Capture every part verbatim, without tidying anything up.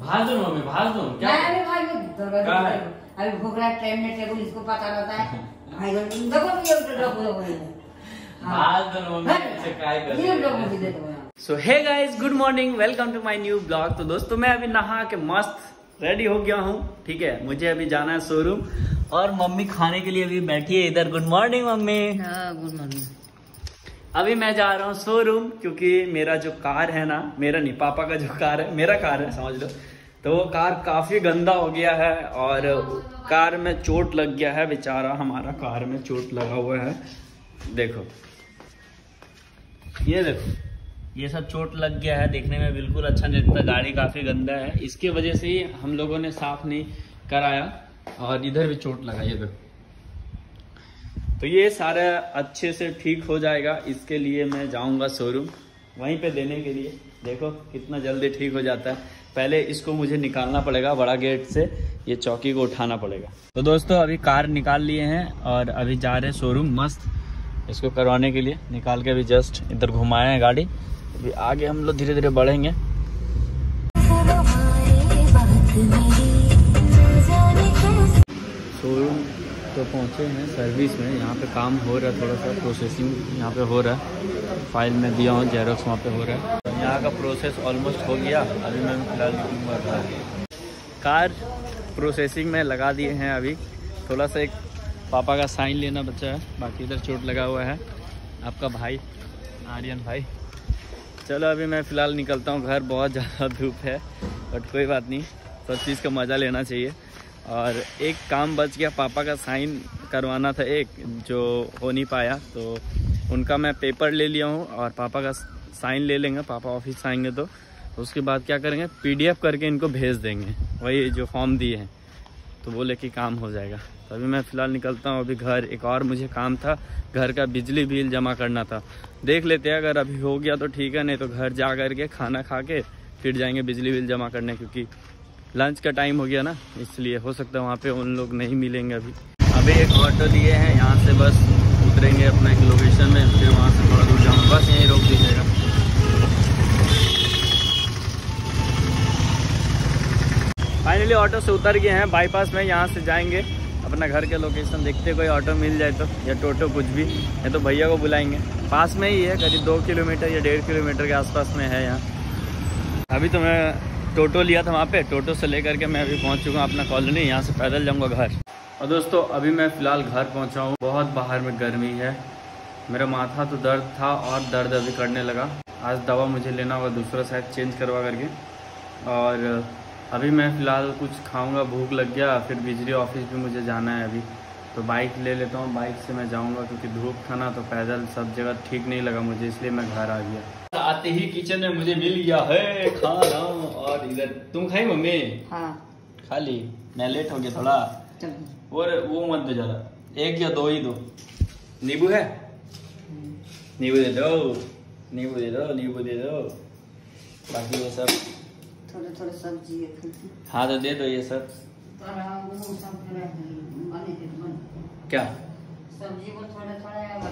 भाग दो मम्मी, भाग दो क्या? अरे भाई अभी भूख रहा टाइम में टेबल इसको पता रहता है भाई देखो ये देखो so hey guys, good morning, welcome to my new blog. तो दोस्तों मैं अभी नहा के मस्त रेडी हो गया हूँ, ठीक है। मुझे अभी जाना है शोरूम और मम्मी खाने के लिए अभी बैठी है इधर। Good morning mummy. Good morning. अभी मैं जा रहा हूँ शोरूम क्योंकि मेरा जो कार है ना, मेरा नहीं पापा का जो कार है, मेरा कार है समझ लो, तो वो कार काफी गंदा हो गया है और कार में चोट लग गया है। बेचारा हमारा कार में चोट लगा हुआ है, देखो ये देखो, ये सब चोट लग गया है। देखने में बिल्कुल अच्छा नहीं लगता, गाड़ी काफी गंदा है, इसके वजह से ही हम लोगों ने साफ नहीं कराया और इधर भी चोट लगा, ये देखो। तो ये सारा अच्छे से ठीक हो जाएगा, इसके लिए मैं जाऊंगा शोरूम वहीं पे देने के लिए। देखो कितना जल्दी ठीक हो जाता है। पहले इसको मुझे निकालना पड़ेगा बड़ा गेट से, ये चौकी को उठाना पड़ेगा। तो दोस्तों अभी कार निकाल लिए हैं और अभी जा रहे हैं शोरूम मस्त इसको करवाने के लिए। निकाल के अभी जस्ट इधर घुमाए हैं गाड़ी, अभी आगे हम लोग धीरे धीरे बढ़ेंगे। शोरूम तो पहुंचे हैं सर्विस में, यहाँ पे काम हो रहा है, थोड़ा सा प्रोसेसिंग यहाँ पे हो रहा है। फाइल में दिया हूँ जेरोक्स, वहाँ पे हो रहा है। तो यहाँ का प्रोसेस ऑलमोस्ट हो गया। अभी मैं फिलहाल निकलूँगा। कार प्रोसेसिंग में लगा दिए हैं, अभी थोड़ा सा एक पापा का साइन लेना बचा है, बाकी इधर चोट लगा हुआ है आपका भाई आर्यन भाई। चलो अभी मैं फ़िलहाल निकलता हूँ घर, बहुत ज़्यादा धूप है बट कोई बात नहीं, सब चीज़ का मज़ा लेना चाहिए। और एक काम बच गया, पापा का साइन करवाना था एक, जो हो नहीं पाया, तो उनका मैं पेपर ले लिया हूँ और पापा का साइन ले लेंगे। पापा ऑफिस आएंगे तो उसके बाद क्या करेंगे, पीडीएफ करके इनको भेज देंगे, वही जो फॉर्म दिए हैं, तो बोले कि काम हो जाएगा। तो अभी मैं फ़िलहाल निकलता हूँ अभी घर। एक और मुझे काम था, घर का बिजली बिल जमा करना था, देख लेते हैं, अगर अभी हो गया तो ठीक है, नहीं तो घर जा कर के खाना खा के फिर जाएंगे बिजली बिल जमा करने, क्योंकि लंच का टाइम हो गया ना, इसलिए हो सकता है वहाँ पे उन लोग नहीं मिलेंगे। अभी अभी एक ऑटो लिए हैं, यहाँ से बस उतरेंगे अपना एक लोकेशन में, फिर वहाँ से थोड़ा दूर जाऊँगा, बस यहीं रोक दीजिएगा। फाइनली ऑटो से उतर गए हैं बाईपास में, यहाँ से जाएंगे अपना घर के लोकेशन। देखते कोई ऑटो मिल जाए तो, या टोटो कुछ भी, या तो भैया को बुलाएंगे। पास में ही है, करीब दो किलोमीटर या डेढ़ किलोमीटर के आसपास में है यहाँ। अभी तो मैं टोटो लिया था वहाँ पे, टोटो से लेकर के मैं अभी पहुँच चुका हूँ अपना कॉलोनी, यहाँ से पैदल जाऊँगा घर। और दोस्तों अभी मैं फ़िलहाल घर पहुँचा हूँ। बहुत बाहर में गर्मी है, मेरा माथा तो दर्द था और दर्द अभी करने लगा। आज दवा मुझे लेना होगा दूसरा शायद चेंज करवा करके। और अभी मैं फ़िलहाल कुछ खाऊंगा, भूख लग गया, फिर बिजली ऑफिस भी मुझे जाना है अभी, तो बाइक ले लेता हूँ, बाइक से मैं जाऊंगा, क्योंकि धूप था ना, तो पैदल सब जगह ठीक नहीं लगा मुझे, इसलिए मैं घर आ गया। आते ही किचन में मुझे मिल गया है खाना। और इधर तुम खाई मम्मी? हाँ खा ली, मैं लेट हो गया थोड़ा। और वो मत दो ज़्यादा, एक या दो ही दो। नींबू है? नींबू दे दो, नींबू दे दो, नींबू दे दो। बाकी ये सब थोड़े थोड़े सब्जी हाँ तो दे दो ये सब। क्या सब्जी को थोड़ा थोड़ा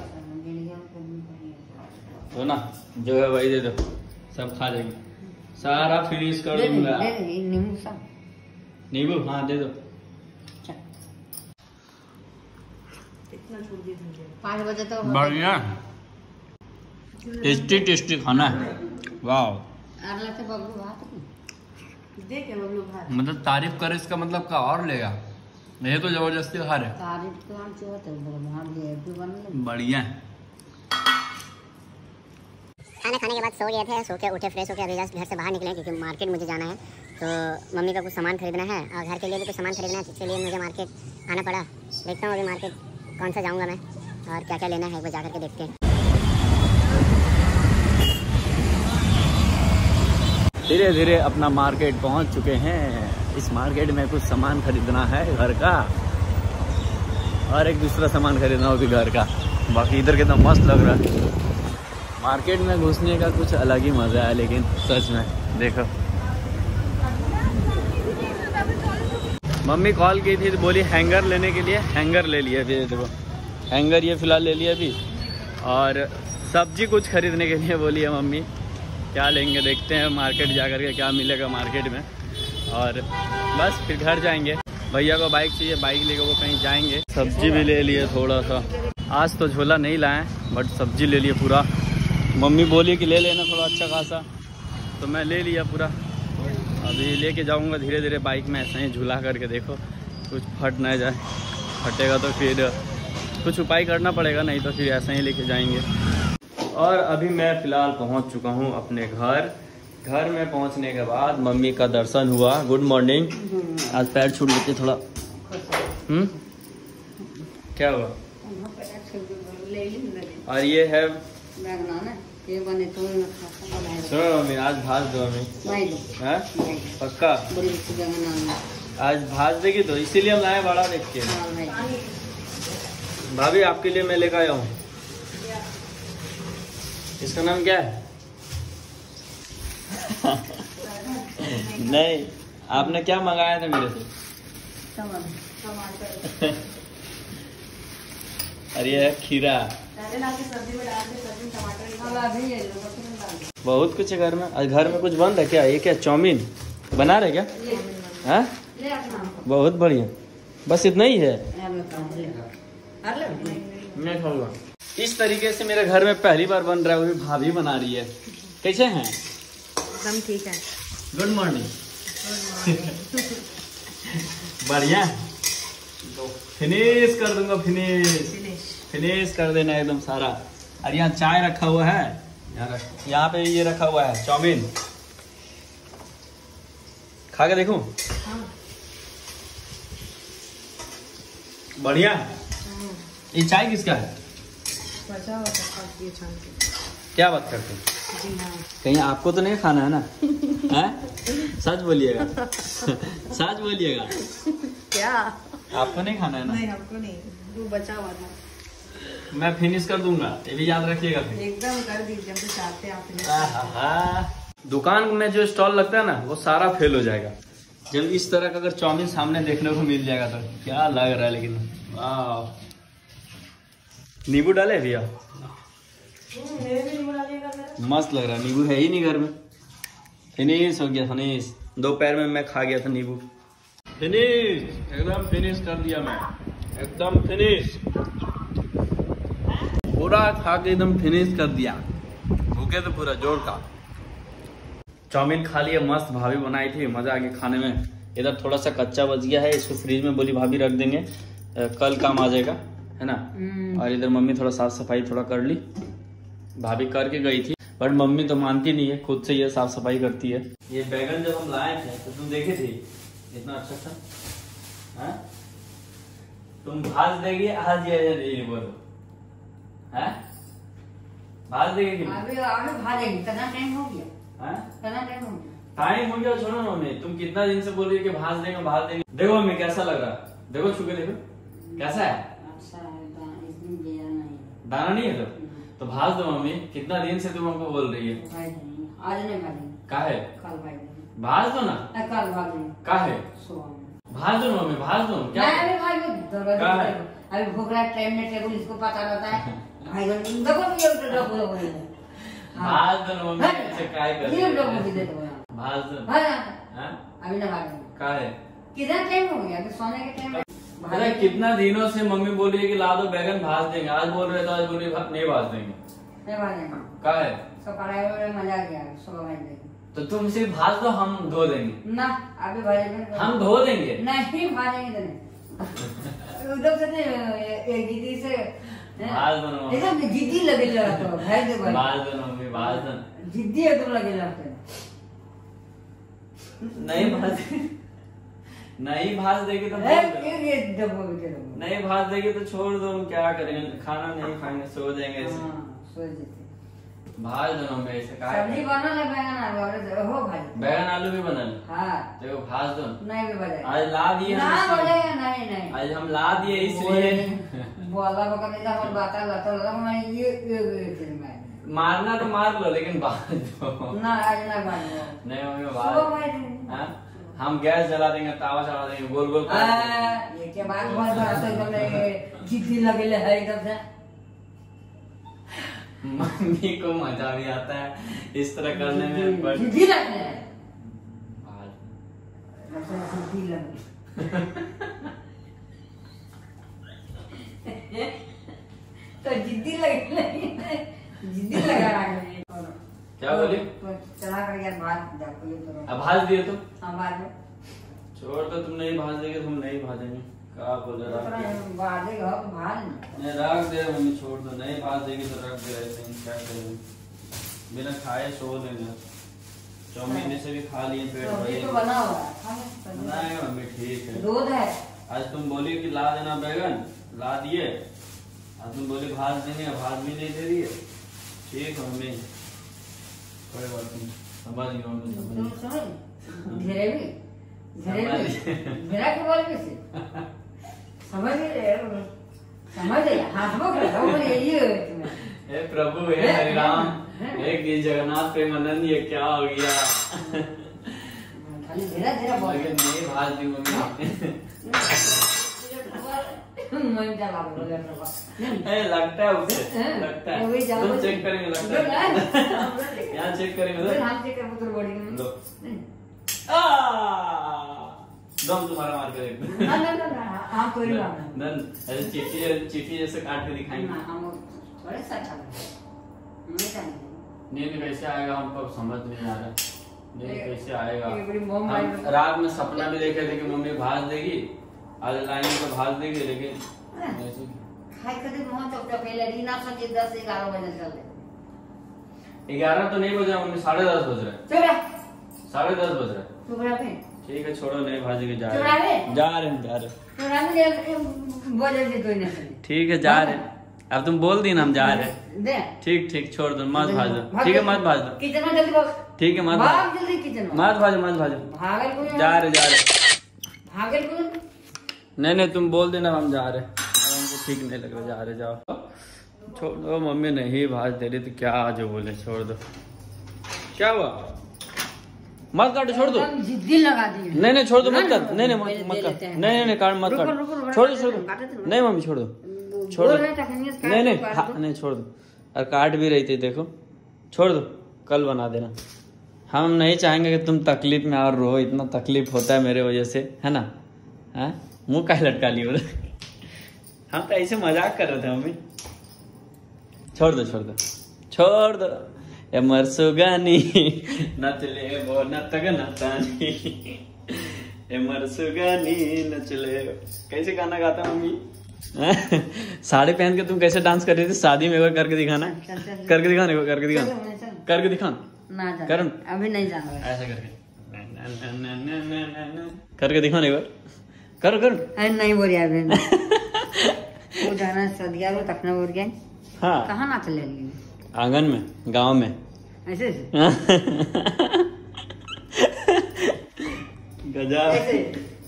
तो ना जो है वही दे दो, सब खा लेंगे, सारा फिनिश कर दूंगा। नींबू सब, नींबू हाँ दे दो। पाँच बजे तो बढ़िया टेस्टी टेस्टी खाना है, वाह। मतलब तारीफ करे इसका मतलब का और लेगा, ये तो जबरदस्ती खा रहे। बढ़िया है। खाना खाने के बाद सो गए थे, सो के उठे, फ्रेश होके अभी जस्ट घर से बाहर निकले, क्योंकि मार्केट मुझे जाना है। तो मम्मी का कुछ सामान खरीदना है और घर के लिए भी कुछ सामान खरीदना है, इसके लिए मुझे मार्केट आना पड़ा। देखता हूँ अभी मार्केट कौन सा जाऊँगा मैं और क्या क्या लेना है, वो जा करके देखते हैं। धीरे धीरे अपना मार्केट पहुंच चुके हैं। इस मार्केट में कुछ सामान खरीदना है घर का और एक दूसरा सामान खरीदना हो भी घर का। बाकी इधर कितना मस्त लग रहा है, मार्केट में घुसने का कुछ अलग ही मज़ा है। लेकिन सच में देखो, मम्मी कॉल की थी तो बोली हैंगर लेने के लिए, हैंगर ले लिया अभी। देखो हैंगर ये फ़िलहाल ले लिया अभी, और सब्जी कुछ खरीदने के लिए बोली है मम्मी। क्या लेंगे देखते हैं मार्केट जा कर के क्या मिलेगा मार्केट में। और बस फिर घर जाएंगे। भैया को बाइक चाहिए, बाइक लेकर वो कहीं जाएंगे। सब्जी भी ले लिए थोड़ा सा, आज तो झोला नहीं लाए बट सब्जी ले लिए पूरा। मम्मी बोली कि ले लेना थोड़ा अच्छा खासा, तो मैं ले लिया पूरा। अभी लेके जाऊंगा धीरे धीरे बाइक में, ऐसा ही झूला करके, देखो कुछ फट ना जाए। फटेगा तो फिर कुछ उपाय करना पड़ेगा, नहीं तो फिर ऐसा ही लेके जाएंगे। और अभी मैं फ़िलहाल पहुंच चुका हूं अपने घर। घर में पहुंचने के बाद मम्मी का दर्शन हुआ। Good morning. आज पैर छूट लेते थोड़ा। हम्म क्या हुआ? और ये है सुनो मम्मी, आज भाज दो हमें। पक्का आज भाज देगी तो इसीलिए हम लाए बड़ा देख के। भाभी आपके लिए मैं लेकर आया हूँ। इसका नाम क्या है? नहीं, आपने क्या मंगाया था मेरे से? अरे ये है खीरा। बहुत कुछ है घर में। आज घर में कुछ बन रहा है क्या? ये क्या चाउमीन बना रहे क्या? हाँ बहुत बढ़िया। बस इतना ही है? मैं खाऊंगा। इस तरीके से मेरे घर में पहली बार बन रहा है, वो भी भाभी बना रही है। कैसे हैं? एकदम ठीक है। Good morning. बढ़िया। फिनिश कर दूंगा, फिनिश फिनिश कर देना एकदम सारा। और यहाँ चाय रखा हुआ है, यहाँ पे ये रखा हुआ है चाउमीन। खा के देखूं? हाँ। बढ़िया। ये चाय किसका है? बचा हुआ था, क्या बात करते हैं? जी हाँ। कहीं आपको तो नहीं खाना है ना? हैं? सच बोलिएगा। सच बोलिएगा। क्या आपको नहीं खाना है ना? नहीं, हमको नहीं, वो बचा हुआ था। मैं फिनिश कर दूंगा, ये भी याद रखिएगा। एकदम कर दीजिए, हम तो चाहते हैं आप। दुकान में जो स्टॉल लगता है ना, वो सारा फेल हो जाएगा जब इस तरह का अगर चाउमीन सामने देखने को मिल जाएगा तो। क्या लग रहा है लेकिन, वाह। नींबू डाले भैया? मस्त लग रहा है। नींबू है ही नहीं घर में। फिनिश हो गया, फिनिश। दोपहर में मैं खा गया था नींबू। फिनिश, एकदम फिनिश कर दिया मैं, एकदम फिनिश। पूरा खा के एकदम फिनिश कर दिया। भूखे तो पूरा जोर का। चाउमीन खा लिया, मस्त भाभी बनाई थी, मजा आ गया खाने में। इधर थोड़ा सा कच्चा बच गया है, इसको फ्रिज में बोली भाभी रख देंगे, कल काम आ जाएगा, है ना। और इधर मम्मी थोड़ा साफ सफाई थोड़ा कर ली। भाभी करके गई थी बट मम्मी तो मानती नहीं है, खुद से ये साफ सफाई करती है। ये बैगन जब हम लाए थे तो तुम देखे थे इतना अच्छा था। हा? तुम भाज देगी आज ये नहीं बोलो? है भाज देगी? अभी अभी भाजेंगे। कितना टाइम हो गया? हाँ? कितना टाइम हो गया? टाइम हो गया। छोड़ो ना मम्मी, तुम कितना दिन से बोल रही है कि भाज देंगे भाज देंगे। देखो मम्मी कैसा लग रहा है, देखो छू के देखो कैसा है। अच्छा है, इसमें गया नहीं, दाना नहीं है तो तो भाज दो मम्मी। कितना दिन से तुम हमको बोल रही है। आज नहीं भाजेंगे, का है? कल भाजेंगे। भाज दो ना। कल भाजेंगे। का है? भाज दो मम्मी, भाज दो। क्या अभी भाई का है? अभी भूख रहा है, टाइम में टेबल इसको पता रहता है। भाई देखो ये डब्बू डब्बू है। भाज दो ना मम्मी, ऐसे काय कर रही ये है? डब्बू भी दे दो। भाज दो। भाई हाँ? अभी ना भाजेंगे। का है? कितना टाइम हो गया? अभी सोने के टाइम। अरे कितना दिनों से मम्मी बोल रही है कि ला दो बैगन भाज देंगे, आज बोल रहे तो आज बोल रही है नहीं भाज देंगे। नहीं भाजेंगे। का है? सब पढ़ाई में मजा आ गया, सुबह भाज देंगे। तो तुम सिर्फ भाज दो, हम धो देंगे। ना अभी भाजेंगे। हम धो देंगे। नहीं भाजेंगे तो नहीं। उधर से एक दीदी से भाज दो ना मम्मी। एकदम जिद्दी लगे रहते हो भाई। दे भाई भाज दो ना मम्मी, भाज दो। जिद्दी है तुम लगे रहते हो। नहीं भाज नहीं भाज देगी तो एक एक डब्बा भी दे दो। नहीं भाज देगी तो छोड़ दो, हम क्या करेंगे, खाना नहीं खाएंगे, सो जाएंगे ऐसे। हाँ, सो जाते। भाज दो ना मैं ऐसे काय सब्जी बना ले, बैगन आलू और हो भाई। बैगन आलू भी बना ले। हाँ देखो भाज दो। नहीं भी बजाए। आज ला दिए ना हम इसलिए- बोले नहीं नहीं। आज हम ला दिए इसलिए। बोला बका नहीं था, और बाता लाता लगा मैं ये ये ये मैं मारना तो मार लो लेकिन भाज दो ना आज ना मानो। नहीं मम्मी सुबह भाज। भाई हाँ? हम गैस जला देंगे, तावा चढ़ा देंगे, गोल गोल काट देंगे। ये के बाद बहुत बड़ा तो एकदम जिद्दी लगे है एकदम से। मम्मी को मजा भी आता है इस तरह करने में, बट जिद्दी लगते हैं। जिद्दी लग तो जिद्दी लगी जिद्दी लगा रहा है। क्या बोली? तो चला कर यार बात जाको अब भाज दिए तुम? हाँ बाद में छोड़ तो तुम नहीं भाज देंगे, तुम नहीं भाजेंगे। क्या बोल रहे हो? बाद देगा तो भाज नहीं रख दे मम्मी, छोड़ दो, नहीं भाज देगी तो रख दे। ऐसे ही क्या करेंगे, बिना खाए सो देंगे। चौमीन से भी खा लिए, पेट भरे तो बना हुआ है बनाएगा मम्मी, ठीक है। दूध है। आज तुम बोली कि ला देना बैगन, ला दिए। आज तुम बोली भाज देंगे, भाज भी नहीं दे रही है। ठीक है मम्मी, कोई बात नहीं, समझ गया मम्मी, समझ समझ धीरे भी धीरे भी मेरा के बोल कैसे समझ रहे समझ रहे हाथ में रखा हो यही है तुम्हें। हे प्रभु, हे हरि राम, हे गिर जगन्नाथ प्रेमानंद, ये क्या हो गया? खाली धीरे धीरे बोल। लेकिन नहीं भाज दी मम्मी। मन चला बोले प्रभु ए लगता है उसे, लगता है। तुम चेक करेंगे, लगता है। यहाँ चेक करेंगे तो हम चेक कर पुत्र बॉडी में लो। आ दम तुम्हारा मार कर एकदम। ना ना ना हां कोई बात नहीं। नन ऐसे चीटी चीटी जैसे काट के दिखाएंगे। हम थोड़े सा अच्छा नहीं जाने। नहीं नहीं कैसे आएगा हमको समझ नहीं आ रहा। नहीं कैसे आएगा? ये बड़ी मोम हम रात में सपना भी देखे थे कि मम्मी भाज देगी, आज लाइन तो भाज देगी, लेकिन खाई कदे मोह चौक पे पहले रीना सके दस ग्यारह बजे चले। ग्यारह तो नहीं बज रहा मम्मी, साढ़े दस बज रहे। चुप साढ़े दस बज रहे। चुप रह पे। ठीक है छोड़ो, नहीं भाजेंगे, जा चुप रहे रहे। जा रहे हैं, जा रहे तो राम बोले दे कोई नहीं। ठीक है जा रहे। अब तुम बोल दी ना हम जा रहे। दे ठीक ठीक छोड़ दो, मत भाज दो। ठीक है मत भाज दो। किचन में जल्दी भाग। ठीक है मत भाग जल्दी किचन में। मत भाजो, मत भाजो। भागल को जा रहे जा रहे। भागल को नहीं नहीं तुम बोल देना हम जा रहे। हमको ठीक नहीं लग रहा, जा रहे, जाओ। छोड़ दो, मम्मी नहीं भाज दे रही तो क्या जो बोले, छोड़ दो। क्या हुआ? मत काटो, छोड़ दो। जिद्दी लगा दी। नहीं नहीं छोड़ दो, मत कर। नहीं नहीं मत मत कर। नहीं नहीं नहीं काट मत काट, छोड़ दो छोड़ दो। नहीं मम्मी छोड़ दो, छोड़ दो। नहीं नहीं नहीं छोड़ दो। और काट भी रही थी देखो, छोड़ दो, कल बना देना। हम नहीं चाहेंगे कि तुम तकलीफ में और रो, इतना तकलीफ होता है मेरे वजह से, है ना? हाँ मुंह काहे लटका लियो? हम तो ऐसे मजाक कर रहे थे मम्मी। छोड़ दो छोड़ दो छोड़ दो। ए मरसुगानी नचले वो नतग नतानी, ए मरसुगानी नचले। कैसे गाना गाता मम्मी? साड़ी पहन के तुम कैसे डांस कर रही थी शादी में? एक बार करके दिखाना, करके दिखाना, एक बार करके दिखाना, करके दिखाना। ना जा करण अभी नहीं जाना ऐसे करके करके दिखाना एक बार, करो करो। अरे नहीं बोल रहा अभी वो जाना सदिया को तखना बोल गया। हाँ कहाँ नाच ले आंगन में, गांव में ऐसे गजब। ऐसे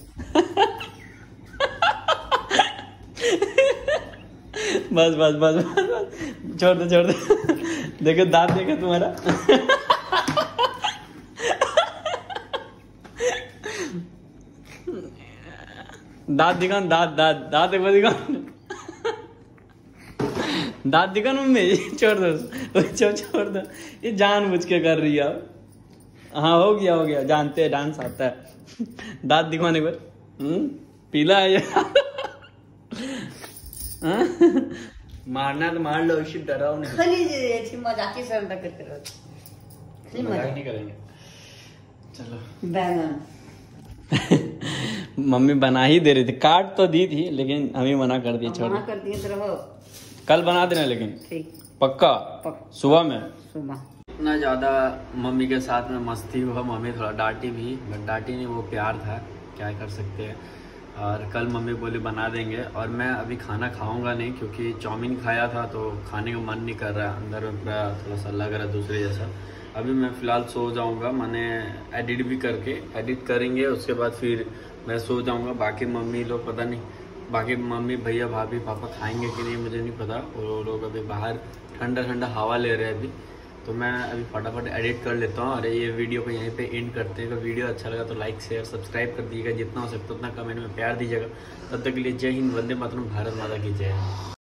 बस बस बस बस छोड़ दो छोड़ दो। देखो दांत देखो तुम्हारा। दांत दिखा, दांत दांत दांत एक बार दिखा, दांत दिखा मम्मी। छोड़ दो छोड़ छोड़ दो, ये जानबूझ के कर रही है। हाँ हो गया हो गया, जानते हैं डांस आता है। दांत दिखाने पर पीला है ये। मारना तो मार लो, इसी डराओ नहीं। खाली ऐसी मजाक से अंदर करते रहो, मजाक नहीं करेंगे। चलो बैंगन मम्मी बना ही दे रही थी, काट तो दी थी लेकिन हमें मना कर दिया। छोड़ मना कर दिए तो रहो, कल बना देना, लेकिन ठीक पक्का पक- सुबह में। सुबह इतना ज़्यादा मम्मी के साथ में मस्ती हुआ, मम्मी थोड़ा डांटी भी, बट डांटी नहीं, वो प्यार था, क्या कर सकते हैं। और कल मम्मी बोली बना देंगे, और मैं अभी खाना खाऊंगा नहीं क्योंकि चाउमीन खाया था तो खाने का मन नहीं कर रहा है, अंदर में पूरा थोड़ा सा लग रहा है दूसरे जैसा। अभी मैं फ़िलहाल सो जाऊंगा, मैंने एडिट भी करके एडिट करेंगे, उसके बाद फिर मैं सो जाऊंगा। बाकी मम्मी लोग पता नहीं, बाकी मम्मी भैया भाभी पापा खाएंगे कि नहीं मुझे नहीं पता। वो लोग अभी बाहर ठंडा ठंडा हवा ले रहे हैं अभी, तो मैं अभी फटाफट एडिट कर लेता हूँ और ये वीडियो को यहीं पे एंड करते हैं। अगर वीडियो अच्छा लगा तो लाइक शेयर सब्सक्राइब कर दीजिएगा, जितना हो सकता है उतना कमेंट में प्यार दीजिएगा। तब तक के लिए जय हिंद, वंदे मातरम, भारत माता की जय।